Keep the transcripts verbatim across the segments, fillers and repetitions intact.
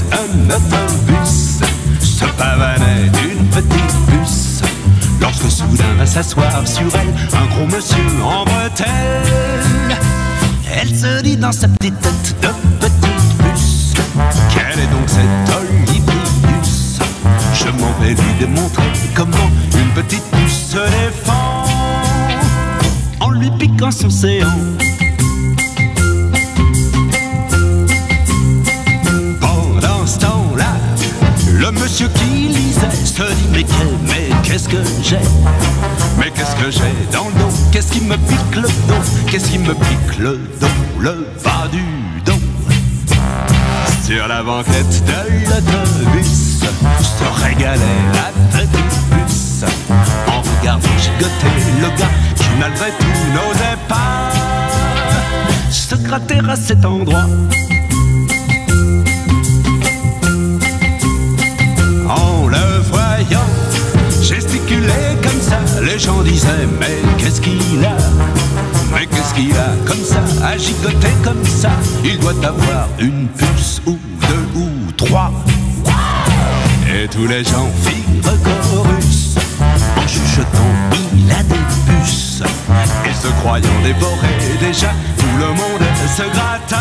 un autobus se pavanait d'une petite puce, lorsque soudain va s'asseoir sur elle un gros monsieur en bretelles. Elle se dit dans sa petite tête de petite puce, quelle est donc cette Olivrius? Je m'en vais lui démontrer comment une petite puce se défend en lui piquant son séant. Pendant ce temps-là, le monsieur qui lisait se dit mais quel, mais qu'est-ce que j'ai? Mais qu'est-ce que j'ai dans le dos? Qu'est-ce qui me pique le dos? Qu'est-ce qui me pique le dos? Le bas du dos. Sur la banquette de l'autobus se régalait la petite puce en regardant gigoter le gars qui malgré tout n'osait pas se gratter à cet endroit. En le voyant gesticuler comme ça, les gens disaient mais qu'est-ce qu'il a? Mais qu'est-ce qu'il a comme ça, à gigoter comme ça? Il doit avoir une puce ou deux ou trois. Et tous les gens firent chorus en chuchotant il a des puces. Et se croyant dévorés déjà, tout le monde se gratta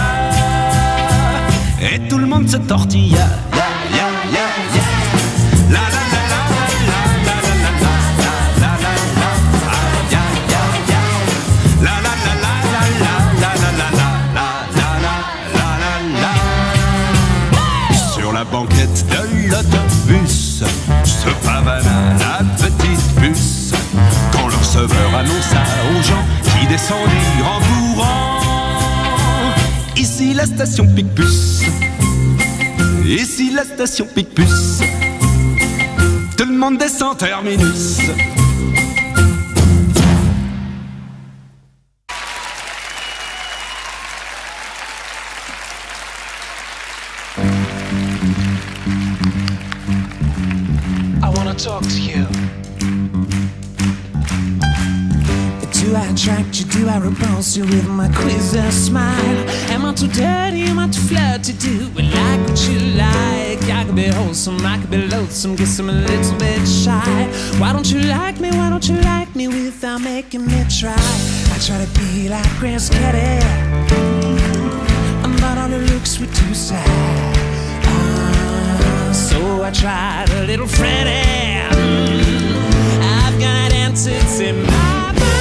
et tout le monde se tortilla. Ya, ya, ya, ya. La, la, la, la, la, la, la, la, la, la, la, la, ah, ya, ya, ya. La, la, la, la, la, la, la, la, la, la, la, la, la. Sur la banquette de l'autobus se pavana la petite puce quand le receveur annonça aux gens qui descendirent en courant: ici la station Picpus, ici la station Picpus. Tout le monde descend terminus. I wanna talk to you. Do I attract you? Do I repulse you with my quizzer smile? Am I too dirty? Am I too flirty? Do I like what you like? I could be wholesome, I could be loathsome, guess I'm a little bit shy. Why don't you like me? Why don't you like me without making me try? I try to be like Grace Kelly, but all the looks were too sad. Uh, so I tried a little Freddie. I've got answers in my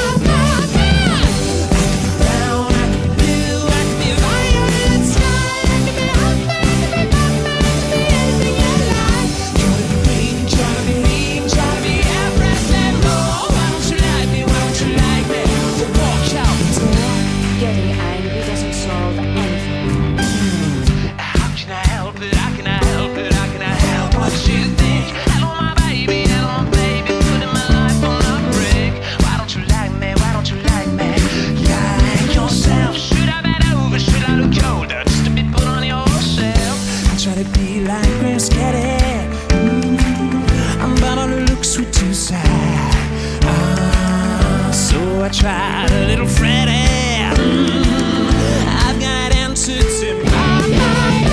I tried a little Freddie. Mm, I've got answers in my mind.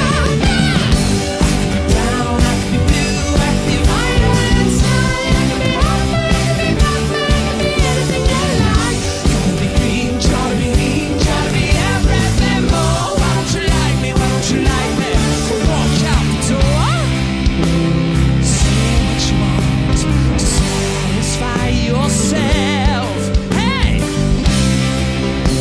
Down, I could be blue, I could be white or inside. I could be up, I could be black, I could be anything you like. You could be green, try to be mean, try to be everything more. Why don't you like me? Why don't you like me? So walk out the door. Say what you want to satisfy yourself.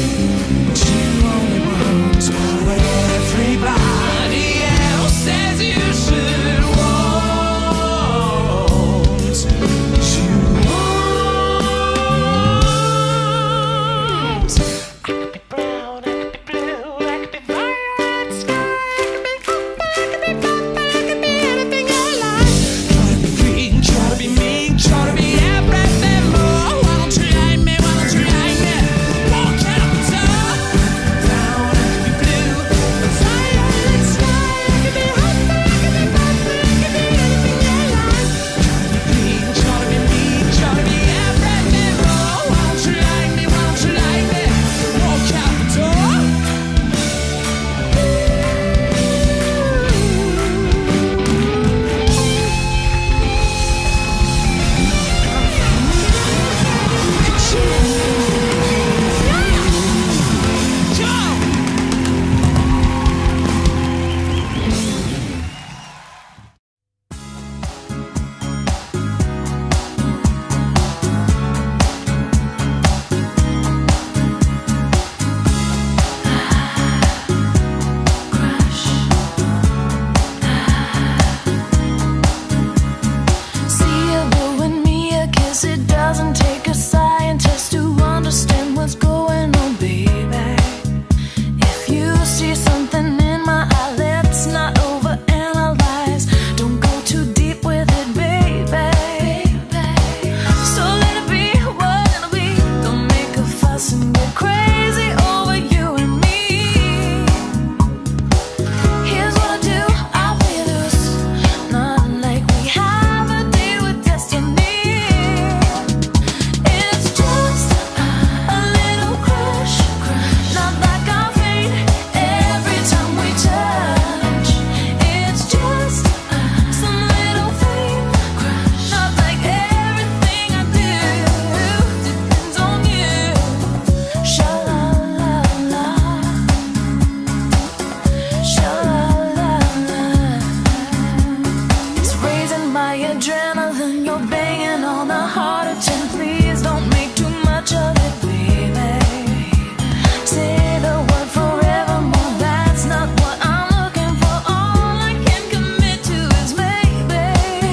adrenaline, you're banging on the heart of ten. Please don't make too much of it, baby. Say the word forevermore, that's not what I'm looking for. All I can commit to is maybe.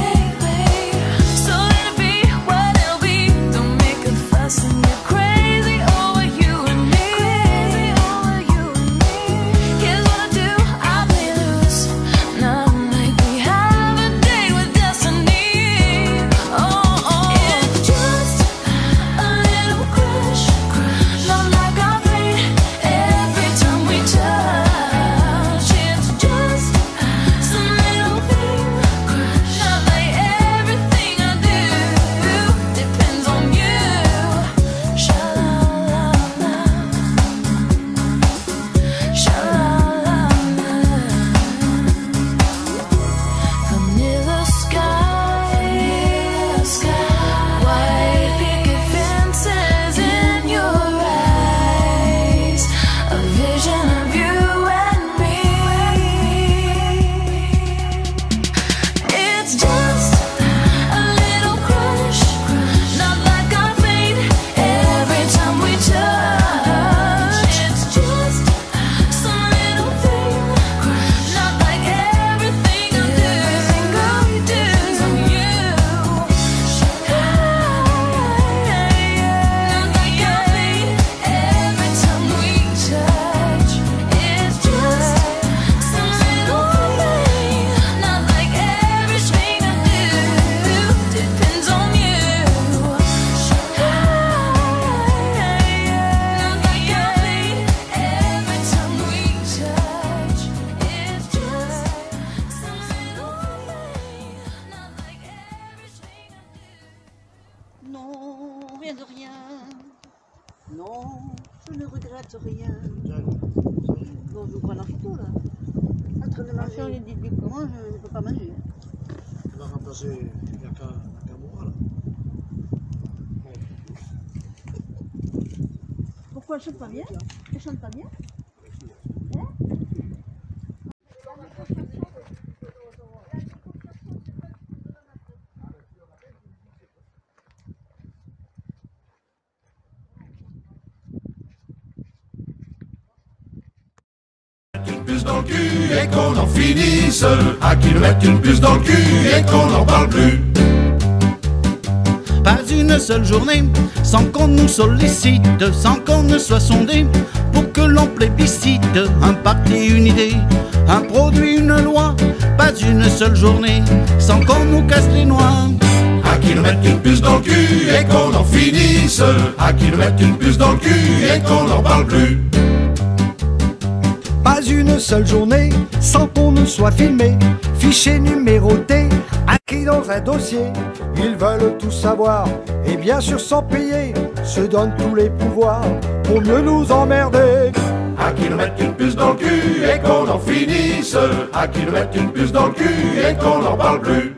So let it be what it'll be. Don't make a fuss and get crazy over you and me. Crazy over you and me. Here's what I do, I play loose. Not like we have a date with destiny. Oh, oh. It's just a little crush. Not like I fade every time we touch. It's just some little thing. Not like everything I do depends on you. Sha-la-la-la. Sha-la-la-la. Vanilla sky, white picket fences in your eyes, a vision of you and me. It's just a little crush, not like I fade every time we touch. It's just some little thing, not like everything I do. Everything I do on you. Not like I fade every time we touch. It's just some little thing, not like everything I do depends on you. Not like I fade every time we touch. It's just some little thing, not like everything I do. Non, rien de rien. Non, je ne regrette rien. Bon, je vous prends la photo là. En train de manger, les dit comment je ne peux pas manger. Tu vas remplacer Naka- Nakamura là. Pourquoi elle chante pas bien? Elle chante pas bien? Une puce dans le cul et qu'on en finisse. À qui nous mettre une puce dans le cul et qu'on n'en parle plus. Pas une seule journée sans qu'on nous sollicite, sans qu'on ne soit sondé, pour que l'on plébiscite un parti, une idée, un produit, une loi. Pas une seule journée sans qu'on nous casse les noix. À qui nous mettre une puce dans le cul et qu'on en finisse. À qui nous mettre une puce dans le cul et qu'on n'en parle plus. Pas une seule journée sans qu'on ne soit filmé, fiché, numéroté, inscrit dans un dossier. Ils veulent tout savoir et bien sûr sans payer, se donnent tous les pouvoirs pour mieux nous emmerder. À qui nous mettre une puce dans le cul et qu'on en finisse. À qui nous mettre une puce dans le cul et qu'on n'en parle plus.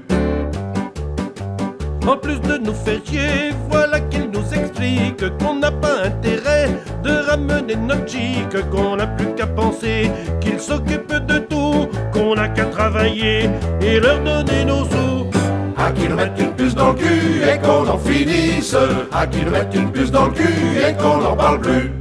En plus de nous faire chier, voilà qu'il nous explique qu'on n'a pas intérêt de ramener notre chic, qu'on n'a plus qu'à penser qu'ils s'occupent de tout, qu'on n'a qu'à travailler et leur donner nos sous. À qui nous mettre une puce dans le cul et qu'on en finisse. À qui nous mettre une puce dans le cul et qu'on n'en parle plus.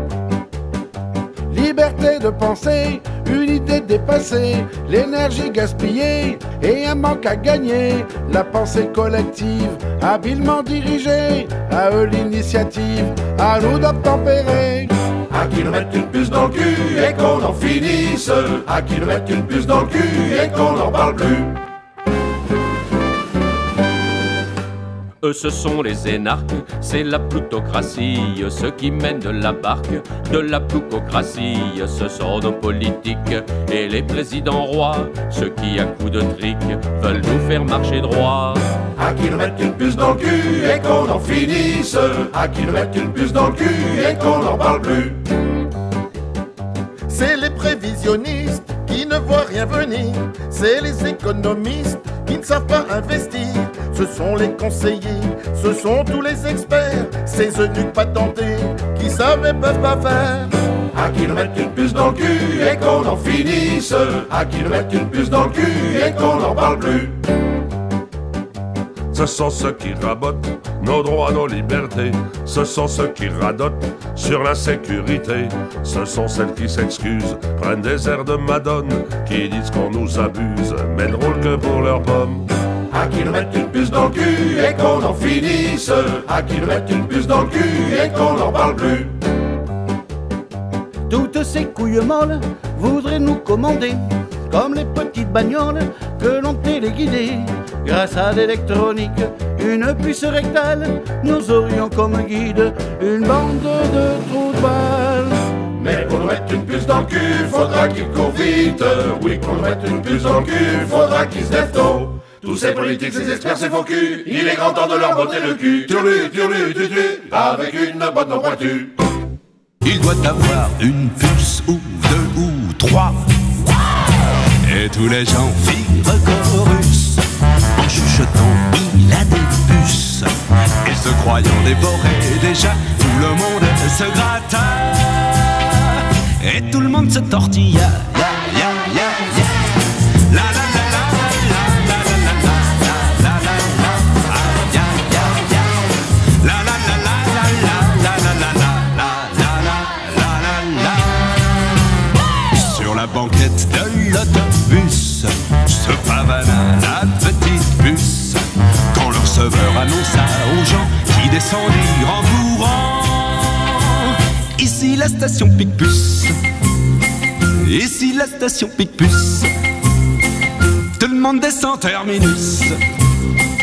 Liberté de penser, une idée dépassée, l'énergie gaspillée et un manque à gagner. La pensée collective, habilement dirigée, à eux l'initiative, à nous d'obtempérer. À qui nous mettre une puce dans le cul et qu'on en finisse. À qui nous mettre une puce dans le cul et qu'on n'en parle plus. Eux ce sont les énarques, c'est la plutocratie, ceux qui mènent de la barque, de la plutocratie, ce sont nos politiques et les présidents rois, ceux qui à coups de trick veulent nous faire marcher droit. À qui nous mettre une puce dans le cul et qu'on en finisse. À qui nous mettre une puce dans le cul et qu'on n'en parle plus. C'est les prévisionnistes qui ne voient rien venir, c'est les économistes qui ne savent pas investir, ce sont les conseillers, ce sont tous les experts, ces eunuques patentés qui savent et peuvent pas faire. À qui nous mettre une puce dans le cul et qu'on en finisse. À qui nous mettre une puce dans le cul et qu'on n'en parle plus. Ce sont ceux qui rabotent nos droits, nos libertés. Ce sont ceux qui radotent sur l'insécurité. Ce sont celles qui s'excusent, prennent des airs de madone, qui disent qu'on nous abuse, mais ne roulent que pour leurs pommes. À qui nous mettre une puce dans le cul et qu'on en finisse. À qui nous mettre une puce dans le cul et qu'on n'en parle plus. Toutes ces couilles molles voudraient nous commander, comme les petites bagnoles que l'on téléguidait. Grâce à l'électronique, une puce rectale, nous aurions comme guide une bande de trous de balles. Mais pour nous mettre une puce dans le cul, faudra qu'il court vite. Oui, pour nous mettre une puce dans le cul, faudra qu'il se lève tôt. Tous ces politiques, ces experts, ces faux culs, il est grand temps de leur botter le cul. Turlu, turlu, tutu, avec une botte non pointue. Il doit avoir une puce ou deux ou trois. Et tous les gens firent chorus. En chuchotant, il a des puces. Et se croyant dévoré déjà, tout le monde se gratta. Et tout le monde se tortilla. Ya, ya, ya, ya. La la la la la la la la la la la la. Ya, ya, ya. La la la la la la la la la la. Sur la banquette de l'autobus se pavana la petite puce, quand le receveur annonça aux gens qui descendirent en courant: ici la station Picpus, ici la station Picpus. Tout le monde descend terminus.